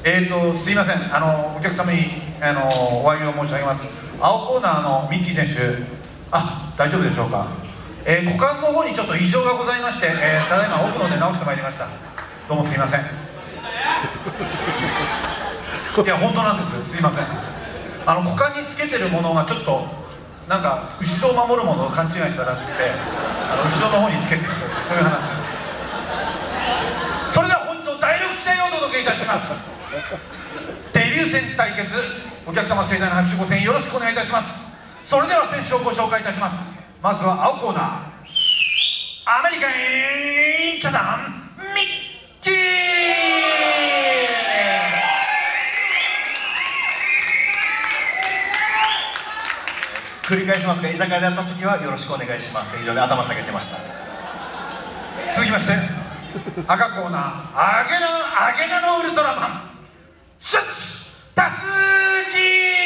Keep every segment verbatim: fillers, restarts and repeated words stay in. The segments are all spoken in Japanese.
えーとすいません、あのお客様にあのお詫びを申し上げます。青コーナーのミッキー選手、あ、大丈夫でしょうか。えー、股間の方にちょっと異常がございまして、えー、ただいま奥ので直してまいりました。どうもすいません。いや本当なんです、すいません。あの股間につけてるものがちょっとなんか後ろを守るものを勘違いしたらしくて、あの後ろの方につけてるという、そういう話です。それでは本日のだいろく試合をお届けいたします。デビュー戦対決、お客様盛大な拍手ご声援よろしくお願いいたします。それでは選手をご紹介いたします。まずは青コーナー、アメリカンチャダンミッキー。 繰り返しますが、居酒屋でやった時はよろしくお願いしますって非常に頭下げてました。 続きまして赤コーナー、アゲナのアゲナのウルトラマンシュッチタツキ。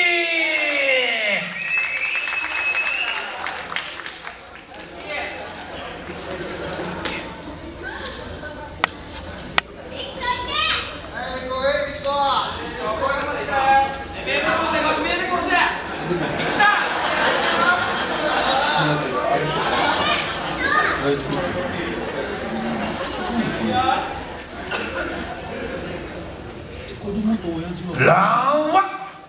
ランワン。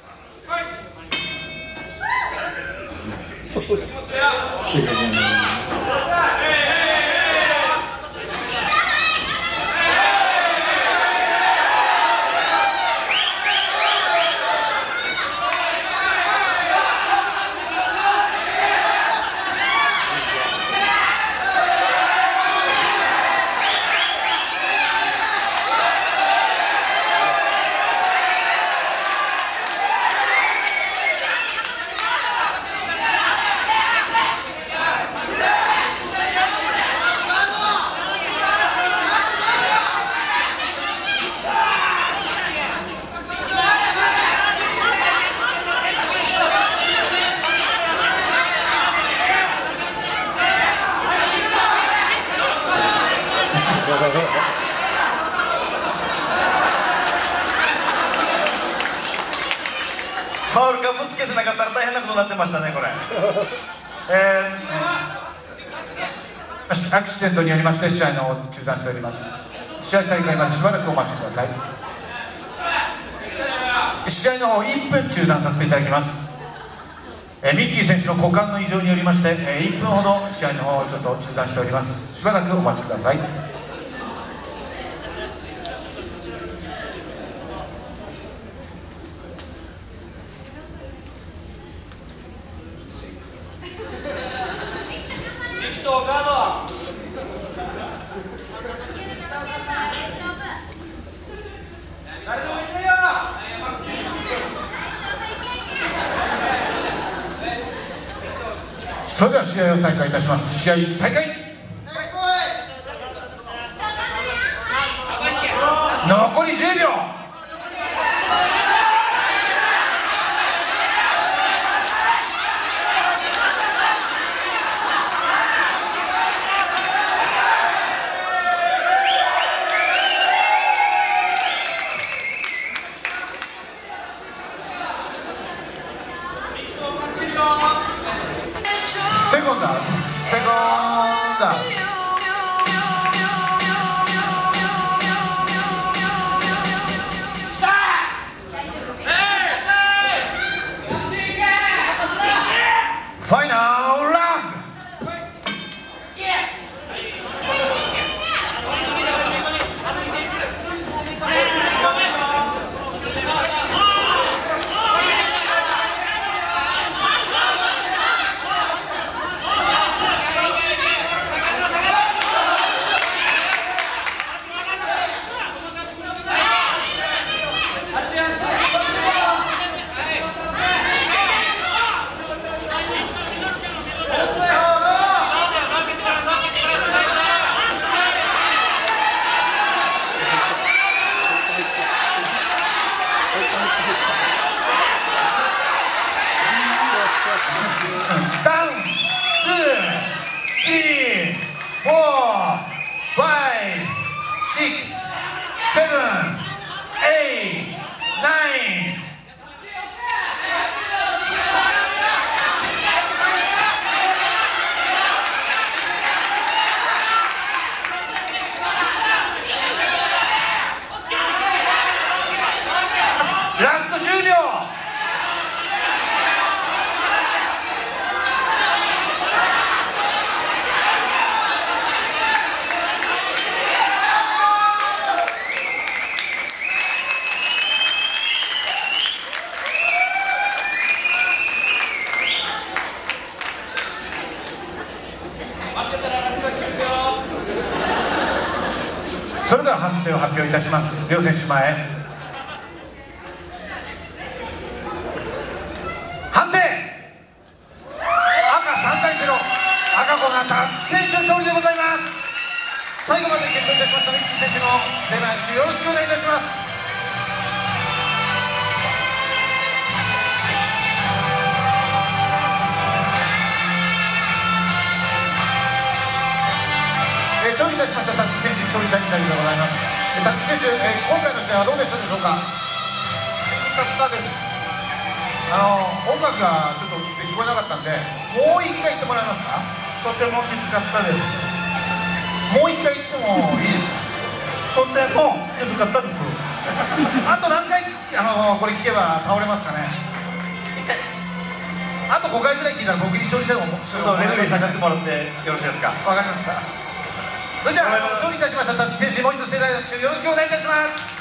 ファウルかぶつけてなかったら大変なことになってましたね、これ。 えー、アクシデントによりまして試合の方中断しております。試合再開までしばらくお待ちください。試合の方いっぷん中断させていただきます。えー、ミッキー選手の股間の異常によりまして、えー、いっぷんほど試合の方をちょっと中断しております。しばらくお待ちください。それでは試合を再開いたします。試合再開。残りじゅうびょう。セコンド、セコンド。 定を発表いたします。両選手前判定、赤さんたいゼロ、赤コーナータツキ選手勝利でございます。最後まで決闘いたしましたミッキー選手の盛大な拍手よろしくお願いいたします。勝利いたしましたタツキ選手勝利者インタビューでございます。タツキ選手、えー、今回の試合はどうでしたでしょうか。 きつかったです。 あの音楽がちょっと聞こえなかったんで、もう一回言ってもらえますか。 とてもきつかったです。 もう一回言ってもいいですか。 とてもきつかったです。 あと何回あのこれ聞けば倒れますかね。いっかい、あとごかいぐらい聞いたら僕に勝利者をもそうそう、レフェリー下がってもらってよろしいですか。 わかりました。それじゃあ勝利いたしましたタツキ選手、もう一度盛大な拍手よろしくお願いいたします。